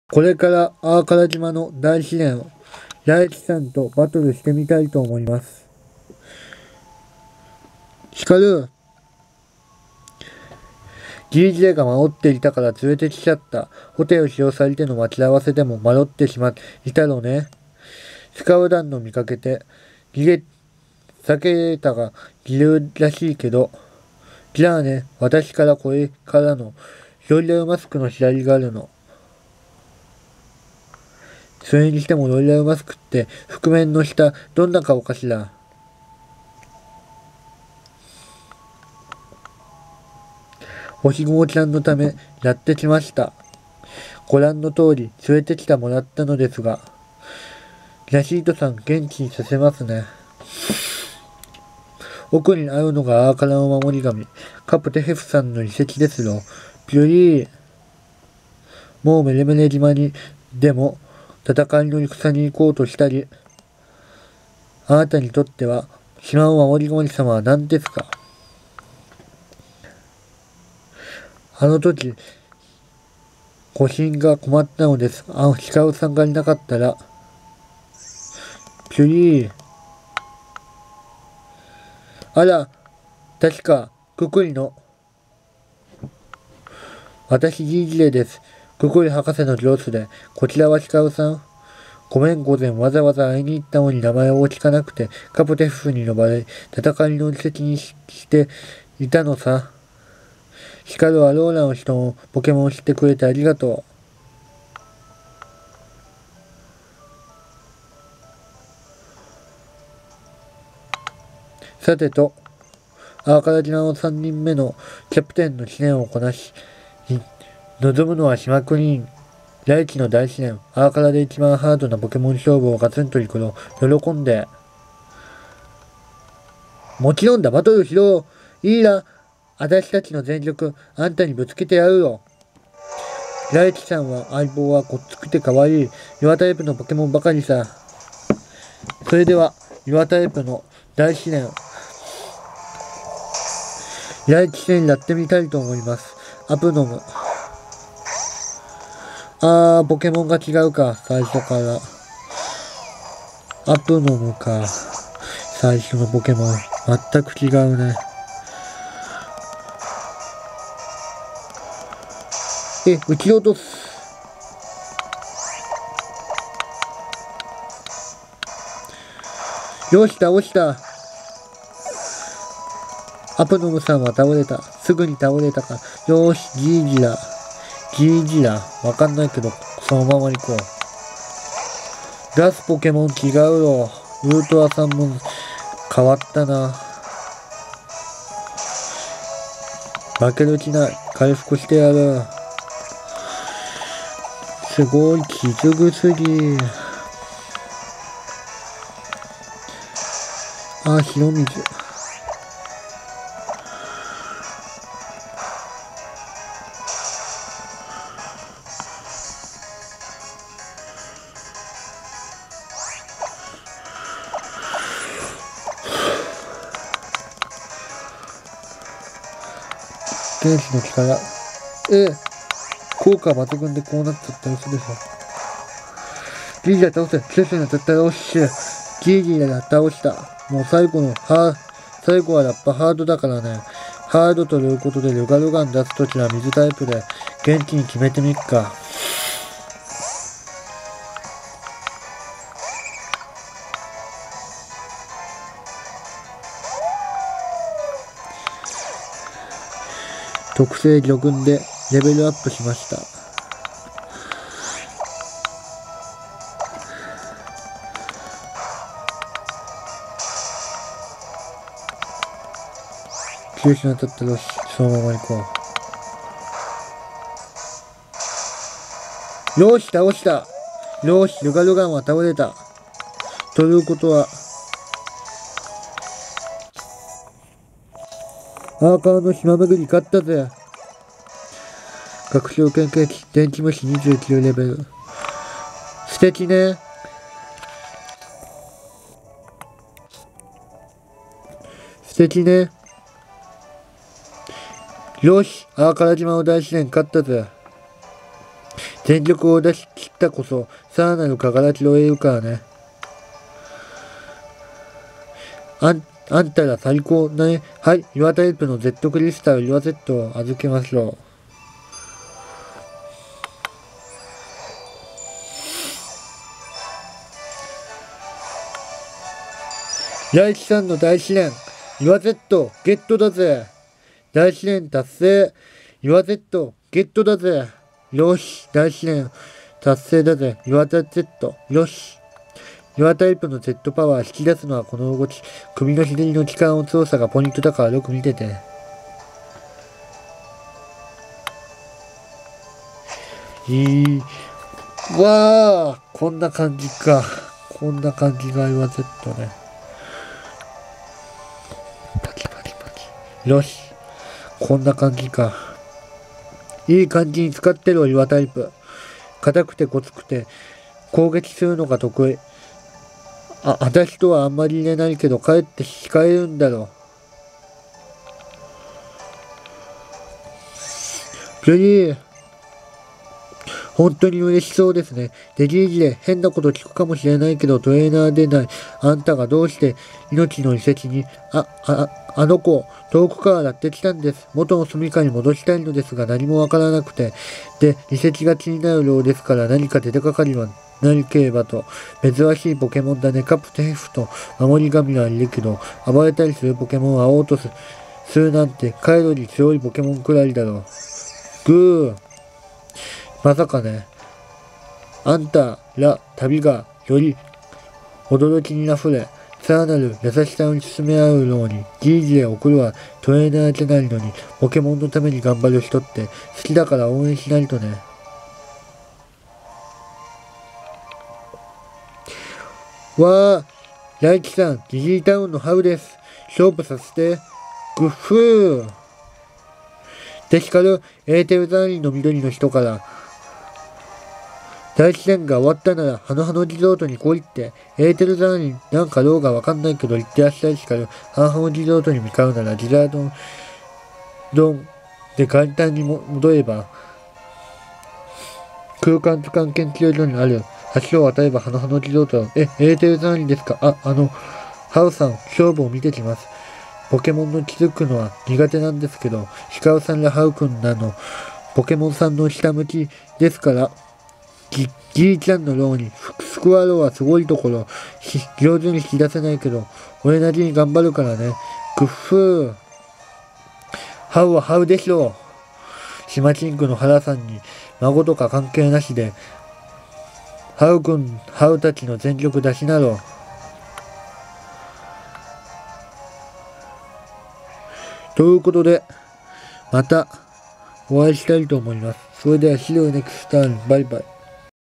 これからアーカラ島の大自然をライチさんとバトルしてみたいと思います。ヒカル、DJ が守っていたから連れてきちゃった。ホテル使用されての待ち合わせでも迷ってしまいたのね。スカウダンの見かけて、避けたがいるらしいけど、じゃあね、私からこれからのロイヤルマスクの左があるの。それにしてもロイヤルマスクって覆面の下、どんな顔かしら。星雲ちゃんのためやってきました。ご覧の通り連れてきてもらったのですが、ラシートさん元気にさせますね。奥にあるのがアーカラの守り神、カプテヘフさんの遺跡ですよ。ビュリー、もうメレメレ島にでも戦いの戦に行こうとしたり、あなたにとっては島の守り神様は何ですか？あの時、ご神が困ったのです。ヒカルさんがいなかったら、ピュリー、あら、確か、ククリの、私ギージレです。ククリ博士の上司で、こちらはヒカルさん。ごめん午前わざわざ会いに行ったのに名前を聞かなくて、カプテフに呼ばれ、戦いの遺跡にしていたのさ。ヒカルはローラの人もポケモンを知ってくれてありがとう。さてと、アーカラ島の3人目のキャプテンの試練をこなし、望むのは島クリーン。来季の大試練、アーカラで一番ハードなポケモン勝負をガツンと行くの、喜んで。もちろんだ、バトルしろ。いいな。私たちの全力、あんたにぶつけてやるよ。来季さんは相棒はこっつくて可愛い。岩タイプのポケモンばかりさ。それでは、岩タイプの大試練、来季戦やってみたいと思います。アプノム。ポケモンが違うか、最初から。アプノムか。最初のポケモン。全く違うね。撃ち落とす。よし、倒した。アプノムさんは倒れた。すぐに倒れたか。よーし、ギージラ。ギージラ。わかんないけど、そのまま行こう。出すポケモン違うよ。ウルトラさんも変わったな。負ける気ない。回復してやる。すごい、傷薬。広水。原子の力。効果抜群でこうなっちゃったら嘘でしょ。ギージラ倒せ。季節に当たったらおっしゃ。ギージラが倒した。もう最後はやっぱハードだからね。ハードということでルガルガン出すときは水タイプで元気に決めてみっか。特性魚群でレベルアップしました。休止に当たったらよし、そのまま行こう。よし、倒した。よし、ルガルガンは倒れた。ということは、アーカーの島巡り勝ったぜ。学習研究機、電気虫29レベル。素敵ね。素敵ね。よし、アーカラ島の大自然勝ったぜ。 全力を出し切ったこそ、さらなる輝きを得るからね。あんたら最高だね。はい、岩タイプの Z クリスタル岩 Z を預けましょう。第一さんの大試練、岩 Z ゲットだぜ。大試練達成、岩 Z ゲットだぜ。よし、大試練達成だぜ。岩 Z、よし。岩タイプの Z パワー引き出すのはこの動き。首のひねりの力の強さがポイントだからよく見てて。わあ、こんな感じか。こんな感じが岩 Z ね。パキパキパキ。よし。こんな感じか。いい感じに使ってる岩タイプ。硬くてごつくて、攻撃するのが得意。私とはあんまり入れないけど、かえって控えるんだろう。ジェリー、本当に嬉しそうですね。デジージで変なこと聞くかもしれないけど、トレーナーでないあんたがどうして命の遺跡に、あの子、遠くからやってきたんです。元の住処に戻したいのですが何もわからなくて。で、遺跡が気になるようですから何か手がかかりはなければと。珍しいポケモンだね。カプテンフと守り神はいるけど、暴れたりするポケモンを会おうとするなんて、カイロに強いポケモンくらいだろう。グー。まさかね。あんたら旅がより驚きにあふれ、さらなる優しさに進め合うように、じいじへ送るはトレーナーじゃないのに、ポケモンのために頑張る人って好きだから応援しないとね。わあ、大輝さん、ジジイタウンのハウです。勝負させて。グッフー。で、光るエーテルザーニの緑の人から、大自然が終わったなら、ハノハノリゾートに来いって、エーテルザーニなんかどうかわかんないけど、行ってらっしゃい。光るハノハノリゾートに向かうなら、ジザードンで簡単に戻れば、空間図鑑研究所にある橋を渡ればハノハノリゾート。エーテルザーニですか？ハウさん、勝負を見てきます。ポケモンの気づくのは苦手なんですけど、ヒカルさんやハウ君らのポケモンさんの下向きですから、じいちゃんのように、スクワローはすごいところ、上手に引き出せないけど、俺なりに頑張るからね。グッフー。ハウはハウでしょう。シマチンクの原さんに、孫とか関係なしで、ハウ君、ハウたちの全力出しなろ。ということで、またお会いしたいと思います。それでは、See you next time. バイバイ。